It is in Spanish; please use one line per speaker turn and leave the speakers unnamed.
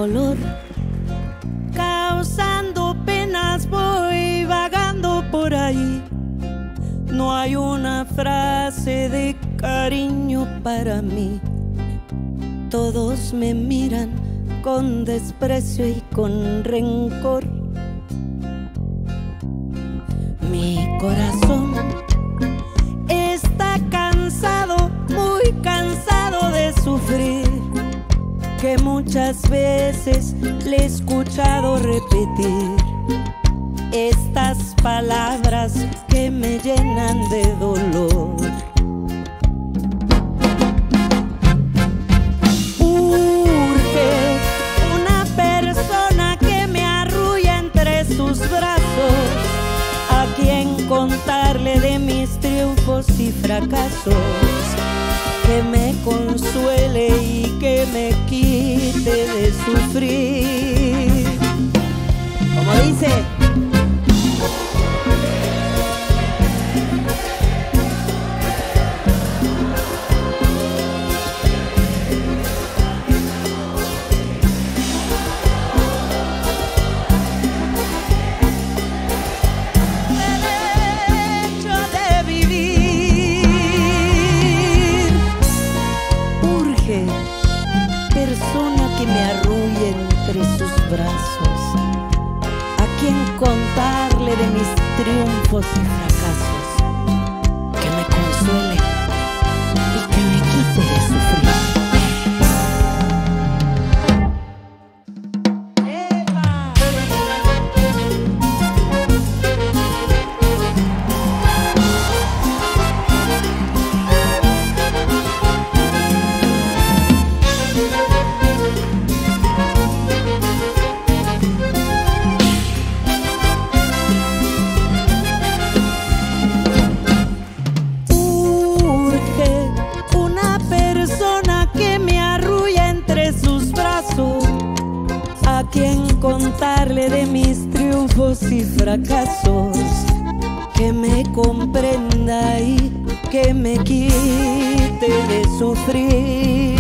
dolor, causando penas, voy vagando por ahí. No hay una frase de cariño para mí. Todos me miran con desprecio y con rencor. Mi corazón está cansado, muy cansado de sufrir, que muchas veces le he escuchado repetir estas palabras que me llenan de dolor. Urge una persona que me arrulla entre sus brazos, a quien contarle de mis triunfos y fracasos, que me consuele y que me quite de sufrir. Como dice: persona que me arrulle entre sus brazos, a quien contarle de mis triunfos y fracasos, que me consuele y que me quite de sufrir. A quien contarle de mis triunfos y fracasos, que me comprenda y que me quite de sufrir.